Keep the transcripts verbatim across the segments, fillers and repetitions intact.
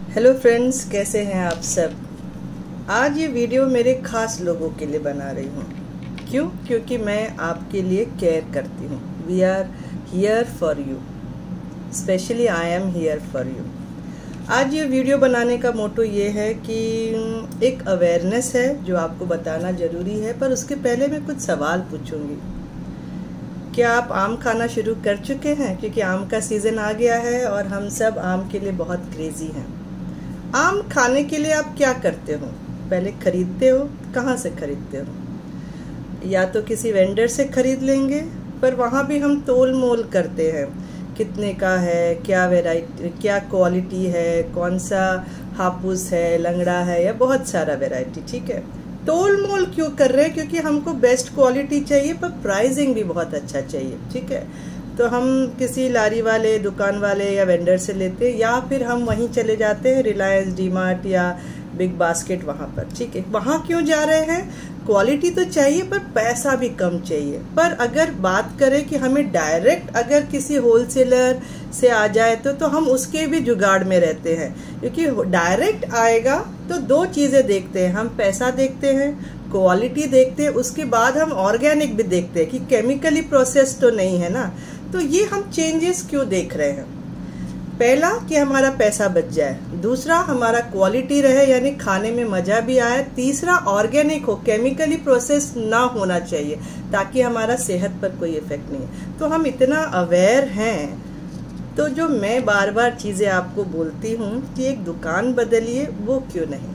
Hello friends, कैसे हैं आप सब। आज ये वीडियो मेरे खास लोगों के लिए बना रही हूँ। क्यों? क्योंकि मैं आपके लिए केयर करती हूँ। We are here for you, especially I am here for you. आज ये वीडियो बनाने का मोटो ये है कि एक अवेयरनेस है जो आपको बताना ज़रूरी है, पर उसके पहले मैं कुछ सवाल पूछूंगी। क्या आप आम खाना शुरू कर चुके हैं? क्योंकि आम का सीज़न आ गया है और हम सब आम के लिए बहुत क्रेजी हैं। आम खाने के लिए आप क्या करते हो? पहले खरीदते हो। कहाँ से खरीदते हो? या तो किसी वेंडर से खरीद लेंगे, पर वहाँ भी हम तोल मोल करते हैं, कितने का है, क्या वैरायटी, क्या क्वालिटी है, कौन सा हापुस है, लंगड़ा है, या बहुत सारा वैरायटी। ठीक है, तोल मोल क्यों कर रहे हैं? क्योंकि हमको बेस्ट क्वालिटी चाहिए, पर प्राइसिंग भी बहुत अच्छा चाहिए। ठीक है, तो हम किसी लारी वाले, दुकान वाले या वेंडर से लेते हैं, या फिर हम वहीं चले जाते हैं रिलायंस, डी मार्ट या बिग बास्केट वहाँ पर। ठीक है, वहाँ क्यों जा रहे हैं? क्वालिटी तो चाहिए पर पैसा भी कम चाहिए। पर अगर बात करें कि हमें डायरेक्ट अगर किसी होलसेलर से आ जाए तो तो हम उसके भी जुगाड़ में रहते हैं, क्योंकि डायरेक्ट आएगा तो दो चीज़ें देखते हैं हम, पैसा देखते हैं, क्वालिटी देखते हैं, उसके बाद हम ऑर्गेनिक भी देखते हैं कि केमिकली प्रोसेस तो नहीं है ना। तो ये हम चेंजेस क्यों देख रहे हैं? पहला कि हमारा पैसा बच जाए, दूसरा हमारा क्वालिटी रहे यानी खाने में मज़ा भी आए, तीसरा ऑर्गेनिक हो, केमिकली प्रोसेस ना होना चाहिए ताकि हमारा सेहत पर कोई इफेक्ट नहीं है। तो हम इतना अवेयर हैं, तो जो मैं बार बार चीज़ें आपको बोलती हूँ कि एक दुकान बदलिए, वो क्यों नहीं।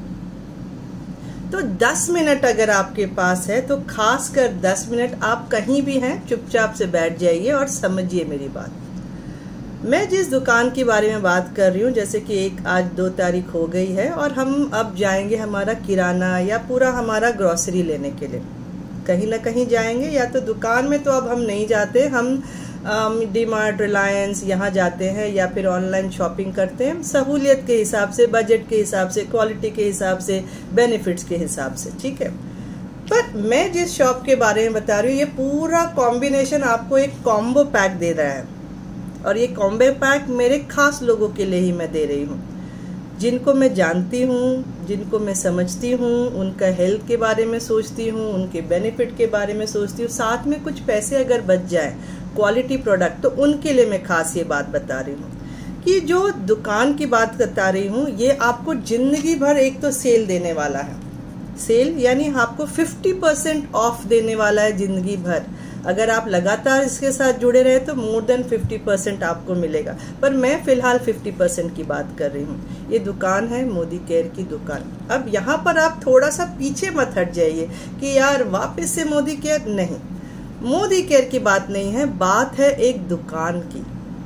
तो दस मिनट अगर आपके पास है तो खास कर दस मिनट आप कहीं भी हैं चुपचाप से बैठ जाइए और समझिए मेरी बात। मैं जिस दुकान के बारे में बात कर रही हूँ, जैसे कि एक आज दो तारीख हो गई है और हम अब जाएंगे हमारा किराना या पूरा हमारा ग्रोसरी लेने के लिए कहीं ना कहीं जाएंगे, या तो दुकान में तो अब हम नहीं जाते, हम डी मार्ट, रिलायंस यहाँ जाते हैं, या फिर ऑनलाइन शॉपिंग करते हैं सहूलियत के हिसाब से, बजट के हिसाब से, क्वालिटी के हिसाब से, बेनिफिट्स के हिसाब से। ठीक है, पर मैं जिस शॉप के बारे में बता रही हूँ, ये पूरा कॉम्बिनेशन आपको एक कॉम्बो पैक दे रहा है, और ये कॉम्बो पैक मेरे खास लोगों के लिए ही मैं दे रही हूँ, जिनको मैं जानती हूँ, जिनको मैं समझती हूँ, उनका हेल्थ के बारे में सोचती हूँ, उनके बेनिफिट के बारे में सोचती हूँ, साथ में कुछ पैसे अगर बच जाए क्वालिटी प्रोडक्ट, तो उनके लिए मैं खास ये बात बता रही हूँ कि जो दुकान की बात बता रही हूँ, ये आपको जिंदगी भर एक तो सेल देने वाला है। सेल यानी आपको फिफ्टी परसेंट ऑफ देने वाला है जिंदगी भर। अगर आप लगातार इसके साथ जुड़े रहे तो मोर देन फिफ्टी परसेंट आपको मिलेगा, पर मैं फिलहाल फिफ्टी परसेंट की बात कर रही हूँ। ये दुकान है मोदी केयर की दुकान। अब यहाँ पर आप थोड़ा सा पीछे मत हट जाइए कि यार वापस से मोदी केयर, नहीं, मोदी केयर की बात नहीं है, बात है एक दुकान की,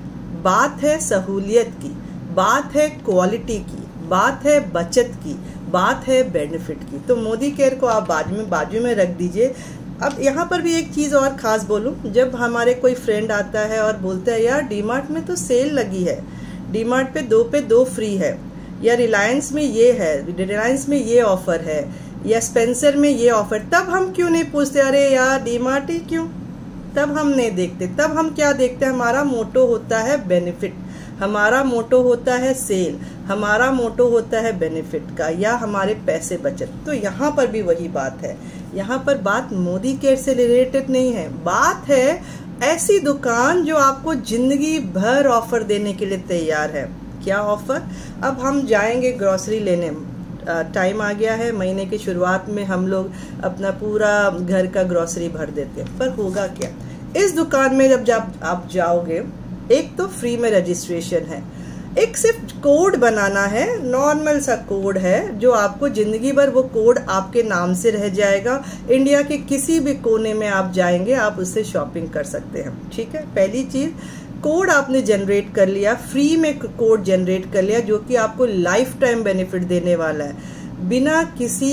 बात है सहूलियत की, बात है क्वालिटी की, बात है बचत की, बात है बेनिफिट की। तो मोदी केयर को आप बाजू में बाजू में रख दीजिए। अब यहाँ पर भी एक चीज़ और ख़ास बोलूँ, जब हमारे कोई फ्रेंड आता है और बोलता है यार डी मार्ट में तो सेल लगी है, डी मार्ट पे दो पे दो फ्री है, या रिलायंस में ये है, रिलायंस में ये ऑफर है, या स्पेंसर में ये ऑफर, तब हम क्यों नहीं पूछते अरे यार डी मार्ट ही क्यों? तब हम नहीं देखते। तब हम क्या देखते हैं? हमारा मोटो होता है बेनिफिट, हमारा मोटो होता है सेल, हमारा मोटो होता है बेनिफिट का, या हमारे पैसे बचत। तो यहाँ पर भी वही बात है, यहाँ पर बात मोदी केयर से रिलेटेड नहीं है, बात है ऐसी दुकान जो आपको जिंदगी भर ऑफर देने के लिए तैयार है। क्या ऑफर? अब हम जाएंगे ग्रोसरी लेने, टाइम आ गया है, महीने की शुरुआत में हम लोग अपना पूरा घर का ग्रोसरी भर देते हैं, पर होगा क्या? इस दुकान में जब जब आप जाओगे, एक तो फ्री में रजिस्ट्रेशन है, एक सिर्फ कोड बनाना है, नॉर्मल सा कोड है जो आपको जिंदगी भर वो कोड आपके नाम से रह जाएगा। इंडिया के किसी भी कोने में आप जाएंगे, आप उससे शॉपिंग कर सकते हैं। ठीक है, पहली चीज, कोड आपने जनरेट कर लिया, फ्री में कोड जनरेट कर लिया, जो कि आपको लाइफ टाइम बेनिफिट देने वाला है, बिना किसी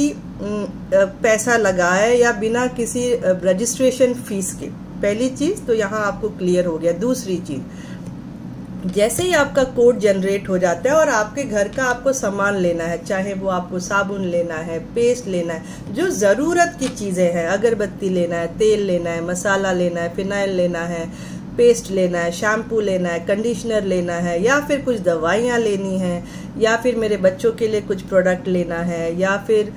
पैसा लगाए या बिना किसी रजिस्ट्रेशन फीस के। पहली चीज तो यहाँ आपको क्लियर हो गया। दूसरी चीज, जैसे ही आपका कोड जनरेट हो जाता है और आपके घर का आपको सामान लेना है, चाहे वो आपको साबुन लेना है, पेस्ट लेना है, जो ज़रूरत की चीज़ें हैं, अगरबत्ती लेना है, तेल लेना है, मसाला लेना है, फिनाइल लेना है, पेस्ट लेना है, शैम्पू लेना है, कंडीशनर लेना है, या फिर कुछ दवाइयाँ लेनी है, या फिर मेरे बच्चों के लिए कुछ प्रोडक्ट लेना है, या फिर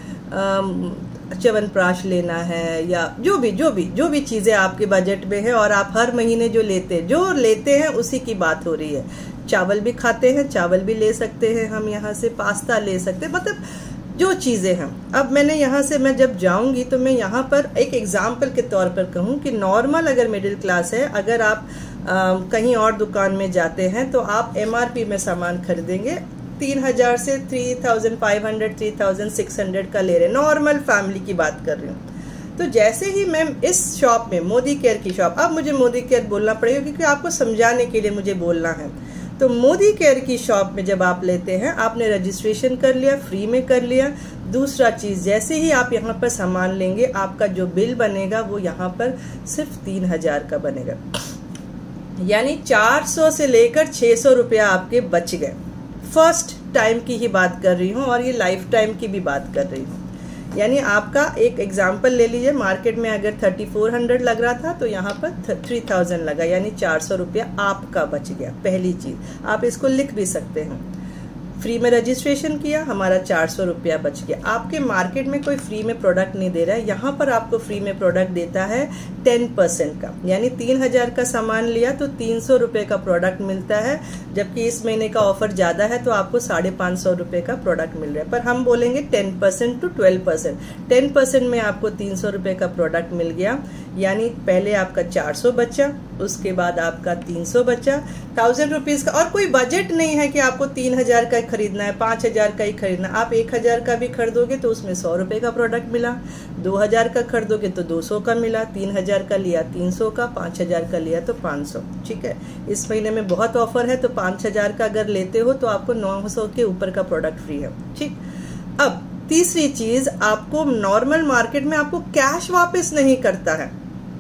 च्यवनप्राश लेना है, या जो भी जो भी जो भी चीज़ें आपके बजट में है और आप हर महीने जो लेते जो लेते हैं उसी की बात हो रही है। चावल भी खाते हैं, चावल भी ले सकते हैं हम यहाँ से, पास्ता ले सकते हैं, मतलब जो चीज़ें हैं। अब मैंने यहाँ से मैं जब जाऊँगी तो मैं यहाँ पर एक एग्जाम्पल के तौर पर कहूँ कि नॉर्मल अगर मिडिल क्लास है, अगर आप आ, कहीं और दुकान में जाते हैं तो आप एमआरपी में सामान खरीदेंगे, तीन हजार से three thousand five hundred three thousand six hundred का ले रहे, नॉर्मल फैमिली की बात कर रही हूँ। तो जैसे ही मैं इस शॉप में, मोदी केयर की शॉप, अब मुझे मोदी केयर बोलना पड़ेगा क्योंकि आपको समझाने के लिए मुझे बोलना है। तो मोदी केयर की शॉप में जब आप लेते हैं, आपने रजिस्ट्रेशन कर लिया, फ्री में कर लिया। दूसरा चीज़, जैसे ही आप यहाँ पर सामान लेंगे, आपका जो बिल बनेगा वो यहाँ पर सिर्फ तीन हजार का बनेगा, यानी चार सौ से लेकर छः सौ रुपया आपके बच गए। फर्स्ट टाइम की ही बात कर रही हूँ और ये लाइफ टाइम की भी बात कर रही हूँ। यानी आपका एक एग्जाम्पल ले लीजिए, मार्केट में अगर थर्टी फोर हंड्रेड लग रहा था तो यहाँ पर थ्री थाउजेंड लगा, यानी चार सौ रुपया आपका बच गया। पहली चीज़ आप इसको लिख भी सकते हैं, फ्री में रजिस्ट्रेशन किया, हमारा चार सौ रुपया बच गया। आपके मार्केट में कोई फ्री में प्रोडक्ट नहीं दे रहा है, यहाँ पर आपको फ्री में प्रोडक्ट देता है टेन परसेंट का, यानी तीन हजार का सामान लिया तो तीन सौ रुपये का प्रोडक्ट मिलता है, जबकि इस महीने का ऑफर ज़्यादा है तो आपको साढ़े पाँच सौ रुपये का प्रोडक्ट मिल रहा है। पर हम बोलेंगे ten percent to twelve percent ten percent में आपको तीन सौ रुपये का प्रोडक्ट मिल गया, यानी पहले आपका चार सौ बचा, उसके बाद आपका तीन सौ बचा, थाउजेंड रुपीज़ का। और कोई बजट नहीं है कि आपको तीन हजार का खरीदना है, पाँच हजार का ही खरीदना। आप एक हजार का भी खरीदोगे तो उसमें सौ रुपये का प्रोडक्ट मिला, दो हजार का खरीदोगे तो दो सौ का मिला, तीन हजार का लिया तीन सौ का, पाँच हजार का लिया तो पाँच सौ। ठीक है, इस महीने में बहुत ऑफर है तो पाँच हजार का अगर लेते हो तो आपको नौ सौ के ऊपर का प्रोडक्ट फ्री है। ठीक, अब तीसरी चीज, आपको नॉर्मल मार्केट में आपको कैश वापस नहीं करता है।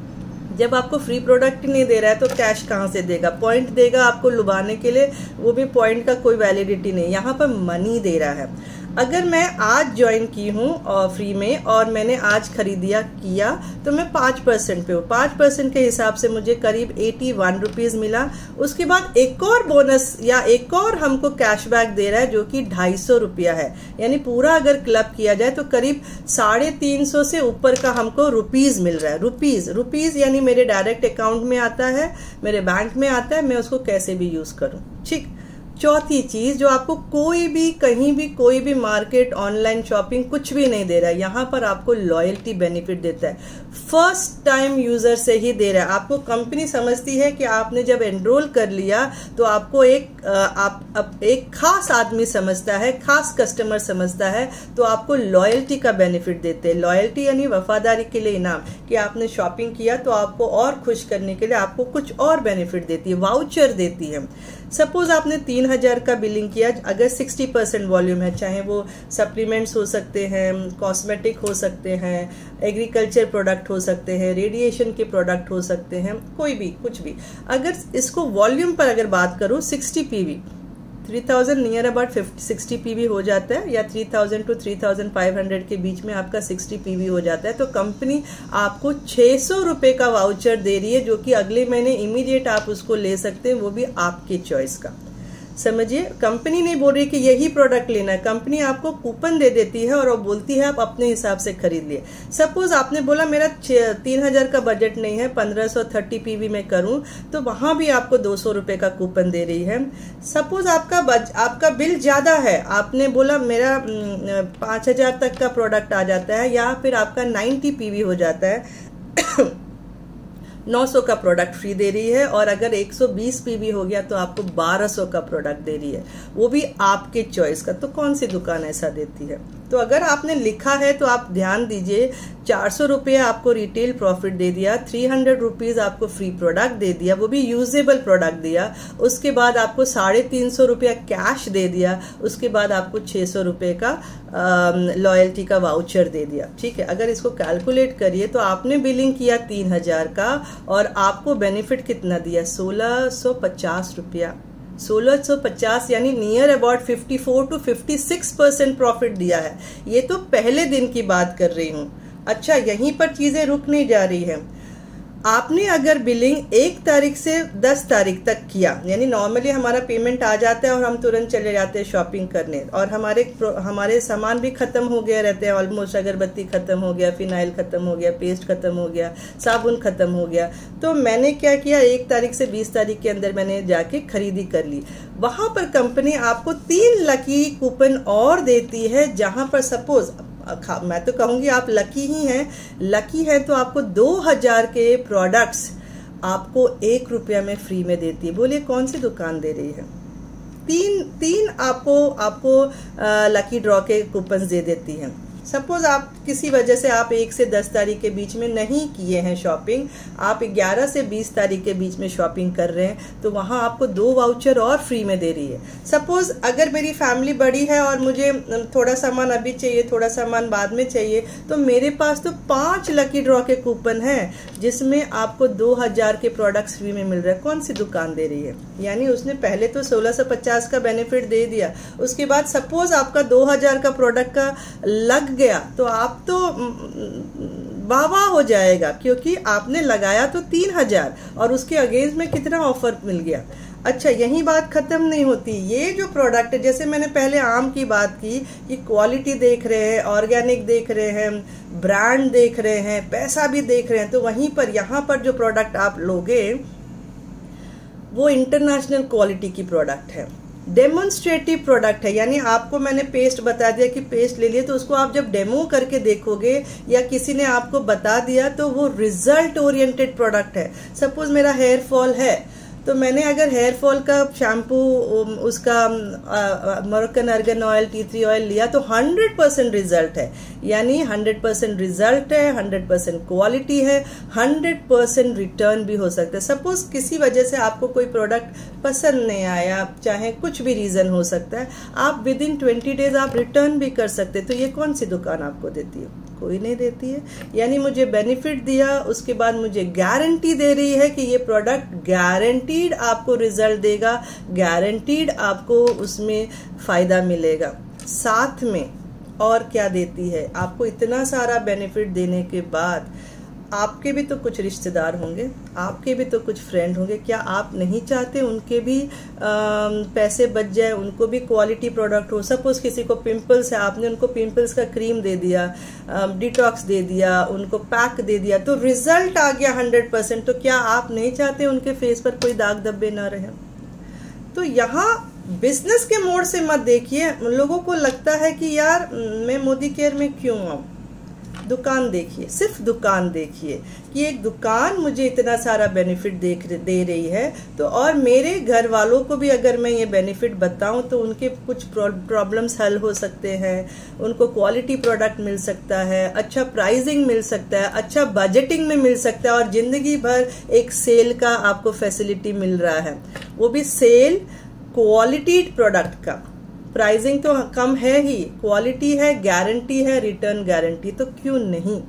जब आपको फ्री प्रोडक्ट नहीं दे रहा है तो कैश कहाँ से देगा? पॉइंट देगा आपको लुभाने के लिए, वो भी पॉइंट का कोई वैलिडिटी नहीं, यहाँ पर मनी दे रहा है। अगर मैं आज ज्वाइन की हूँ और फ्री में और मैंने आज खरीदिया किया तो मैं पाँच परसेंट पे हूँ, पाँच परसेंट के हिसाब से मुझे करीब एटी वन रुपीज़ मिला। उसके बाद एक और बोनस या एक और हमको कैशबैक दे रहा है जो कि ढाई सौ रुपया है, यानी पूरा अगर क्लब किया जाए तो करीब साढ़े तीन सौ से ऊपर का हमको रुपीज़ मिल रहा है। रुपीज़ रुपीज़ यानी मेरे डायरेक्ट अकाउंट में आता है, मेरे बैंक में आता है, मैं उसको कैसे भी यूज़ करूँ। ठीक, चौथी चीज, जो आपको कोई भी कहीं भी कोई भी मार्केट, ऑनलाइन शॉपिंग कुछ भी नहीं दे रहा है, यहाँ पर आपको लॉयल्टी बेनिफिट देता है, फर्स्ट टाइम यूजर से ही दे रहा है। आपको कंपनी समझती है कि आपने जब एनरोल कर लिया तो आपको एक आप, आप एक खास आदमी समझता है, खास कस्टमर समझता है, तो आपको लॉयल्टी का बेनिफिट देते हैं। लॉयल्टी यानी वफादारी के लिए इनाम, कि आपने शॉपिंग किया तो आपको और खुश करने के लिए आपको कुछ और बेनिफिट देती है, वाउचर देती है। सपोज आपने तीन हजार का बिलिंग किया, अगर सिक्सटी परसेंट वॉल्यूम है, चाहे वो सप्लीमेंट्स हो सकते हैं, कॉस्मेटिक हो सकते हैं, एग्रीकल्चर प्रोडक्ट हो सकते हैं, रेडिएशन के प्रोडक्ट हो सकते हैं, कोई भी कुछ भी, अगर इसको वॉल्यूम पर अगर बात करूं, sixty PV three thousand near about fifty sixty PV हो जाता है, या three thousand to three thousand five hundred के बीच में आपका सिक्सटी पीवी हो जाता है, तो कंपनी आपको छः सौ रुपये का वाउचर दे रही है, जो कि अगले महीने इमीडिएट आप उसको ले सकते हैं, वो भी आपके चॉइस का। समझिए, कंपनी नहीं बोल रही कि यही प्रोडक्ट लेना है, कंपनी आपको कूपन दे देती है और वो बोलती है आप अपने हिसाब से खरीद लिए। सपोज आपने बोला मेरा तीन हजार का बजट नहीं है, पंद्रह सौ थर्टी पीवी में करूं, तो वहां भी आपको दो सौ रुपए का कूपन दे रही है। सपोज आपका बज, आपका बिल ज्यादा है, आपने बोला मेरा पांच हजार तक का प्रोडक्ट आ जाता है, या फिर आपका नाइन्टी पीवी हो जाता है, नौ सौ का प्रोडक्ट फ्री दे रही है, और अगर एक सौ बीस पीवी हो गया तो आपको बारह सौ का प्रोडक्ट दे रही है, वो भी आपके चॉइस का। तो कौन सी दुकान ऐसा देती है? तो अगर आपने लिखा है तो आप ध्यान दीजिए, चार सौ रुपया आपको रिटेल प्रॉफिट दे दिया, थ्री हंड्रेड रुपीज आपको फ्री प्रोडक्ट दे दिया, वो भी यूजेबल प्रोडक्ट दिया, उसके बाद आपको साढ़े तीन सौ रुपया कैश दे दिया, उसके बाद आपको छह सौ रुपये का लॉयल्टी का वाउचर दे दिया। ठीक है, अगर इसको कैलकुलेट करिए तो आपने बिलिंग किया तीन हजार का और आपको बेनिफिट कितना दिया? सोलह सौ पचास रुपया सोलह सौ पचास, यानी near about fifty four to fifty six percent profit दिया है। ये तो पहले दिन की बात कर रही हूँ। अच्छा, यहीं पर चीजें रुक नहीं जा रही है। आपने अगर बिलिंग एक तारीख से दस तारीख तक किया, यानी नॉर्मली हमारा पेमेंट आ जाता है और हम तुरंत चले जाते हैं शॉपिंग करने, और हमारे हमारे सामान भी खत्म हो गया रहते हैं ऑलमोस्ट, अगरबत्ती खत्म हो गया, फिनाइल खत्म हो गया, पेस्ट खत्म हो गया, साबुन खत्म हो गया। तो मैंने क्या किया, एक तारीख से बीस तारीख के अंदर मैंने जाके खरीदी कर ली। वहां पर कंपनी आपको तीन लकी कूपन और देती है, जहां पर सपोज मैं तो कहूंगी आप लकी ही हैं, लकी हैं तो आपको दो हजार के प्रोडक्ट्स आपको एक रुपया में फ्री में देती है। बोलिए कौन सी दुकान दे रही है? तीन तीन आपको आपको लकी ड्रॉ के कूपन दे देती हैं। सपोज आप किसी वजह से आप एक से दस तारीख के बीच में नहीं किए हैं शॉपिंग, आप ग्यारह से बीस तारीख के बीच में शॉपिंग कर रहे हैं, तो वहां आपको दो वाउचर और फ्री में दे रही है। सपोज अगर मेरी फैमिली बड़ी है और मुझे थोड़ा सामान अभी चाहिए, थोड़ा सामान बाद में चाहिए, तो मेरे पास तो पांच लकी ड्रॉ के कूपन हैं जिसमें आपको दो हजार के प्रोडक्ट्स फ्री में मिल रहा है। कौन सी दुकान दे रही है? यानी उसने पहले तो सोलह सौ पचास का बेनिफिट दे दिया, उसके बाद सपोज आपका दो हजार का प्रोडक्ट का लग गया तो आप तो वाह वाह हो जाएगा, क्योंकि आपने लगाया तो तीन हजार और उसके अगेंस्ट में कितना ऑफर मिल गया। अच्छा, यही बात खत्म नहीं होती। ये जो प्रोडक्ट है, जैसे मैंने पहले आम की बात की कि क्वालिटी देख रहे हैं, ऑर्गेनिक देख रहे हैं, ब्रांड देख रहे हैं, पैसा भी देख रहे हैं, तो वहीं पर यहाँ पर जो प्रोडक्ट आप लोगे वो इंटरनेशनल क्वालिटी की प्रोडक्ट है, डेमोन्स्ट्रेटिव प्रोडक्ट है। यानी आपको मैंने पेस्ट बता दिया कि पेस्ट ले लिए, तो उसको आप जब डेमो करके देखोगे या किसी ने आपको बता दिया तो वो रिजल्ट ओरिएंटेड प्रोडक्ट है। सपोज मेरा हेयर फॉल है, तो मैंने अगर हेयर फॉल का शैम्पू, उसका Moroccan argan oil, tea tree oil लिया तो हंड्रेड परसेंट रिजल्ट है। यानी हंड्रेड परसेंट रिजल्ट है, हंड्रेड परसेंट क्वालिटी है, हंड्रेड परसेंट रिटर्न भी हो सकता है। सपोज किसी वजह से आपको कोई प्रोडक्ट पसंद नहीं आया, चाहे कुछ भी रीजन हो सकता है, आप विद इन ट्वेंटी डेज आप रिटर्न भी कर सकते। तो ये कौन सी दुकान आपको देती है? कोई नहीं देती है। यानी मुझे बेनिफिट दिया, उसके बाद मुझे गारंटी दे रही है कि ये प्रोडक्ट गारंटीड आपको रिजल्ट देगा, गारंटीड आपको उसमें फायदा मिलेगा। साथ में और क्या देती है? आपको इतना सारा बेनिफिट देने के बाद आपके भी तो कुछ रिश्तेदार होंगे, आपके भी तो कुछ फ्रेंड होंगे, क्या आप नहीं चाहते उनके भी आ, पैसे बच जाए, उनको भी क्वालिटी प्रोडक्ट हो? सपोज किसी को पिंपल्स है, आपने उनको पिंपल्स का क्रीम दे दिया, डिटॉक्स दे दिया, उनको पैक दे दिया, तो रिजल्ट आ गया हंड्रेड परसेंट, तो क्या आप नहीं चाहते उनके फेस पर कोई दाग धब्बे ना रहे? तो यहाँ बिजनेस के मोड से मत देखिए। लोगों को लगता है कि यार मैं मोदी केयर में क्यों आऊं। दुकान देखिए, सिर्फ दुकान देखिए कि एक दुकान मुझे इतना सारा बेनिफिट देख दे रही है, तो और मेरे घर वालों को भी अगर मैं ये बेनिफिट बताऊं तो उनके कुछ प्रॉब्लम्स हल हो सकते हैं, उनको क्वालिटी प्रोडक्ट मिल सकता है, अच्छा प्राइसिंग मिल सकता है, अच्छा बजटिंग में मिल सकता है, और जिंदगी भर एक सेल का आपको फैसिलिटी मिल रहा है, वो भी सेल क्वालिटी प्रोडक्ट का। प्राइसिंग तो कम है ही, क्वालिटी है, गारंटी है, रिटर्न गारंटी, तो क्यों नहीं।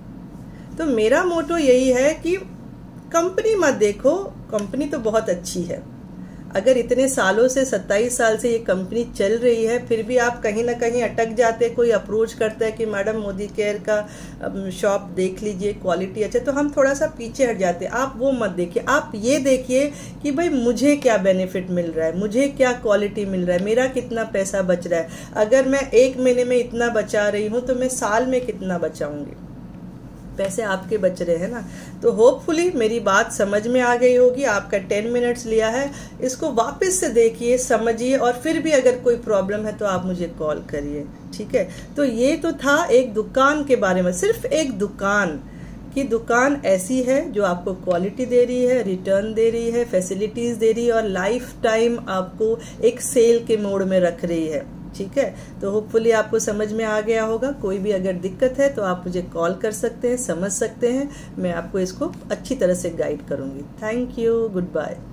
तो मेरा मोटो यही है कि कंपनी मत देखो, कंपनी तो बहुत अच्छी है। अगर इतने सालों से, सत्ताईस साल से ये कंपनी चल रही है, फिर भी आप कहीं ना कहीं अटक जाते, कोई अप्रोच करता है कि मैडम मोदी केयर का शॉप देख लीजिए, क्वालिटी अच्छा, तो हम थोड़ा सा पीछे हट जाते हैं। आप वो मत देखिए, आप ये देखिए कि भाई मुझे क्या बेनिफिट मिल रहा है, मुझे क्या क्वालिटी मिल रहा है, मेरा कितना पैसा बच रहा है। अगर मैं एक महीने में इतना बचा रही हूँ तो मैं साल में कितना बचाऊंगी? पैसे आपके बच रहे हैं ना। तो होपफुली मेरी बात समझ में आ गई होगी। आपका टेन मिनट्स लिया है, इसको वापस से देखिए, समझिए, और फिर भी अगर कोई प्रॉब्लम है तो आप मुझे कॉल करिए, ठीक है। तो ये तो था एक दुकान के बारे में, सिर्फ एक दुकान की दुकान ऐसी है जो आपको क्वालिटी दे रही है, रिटर्न दे रही है, फैसिलिटीज दे रही है, और लाइफ टाइम आपको एक सेल के मोड में रख रही है, ठीक है। तो होपफुली आपको समझ में आ गया होगा। कोई भी अगर दिक्कत है तो आप मुझे कॉल कर सकते हैं, समझ सकते हैं, मैं आपको इसको अच्छी तरह से गाइड करूंगी। Thank you, good bye.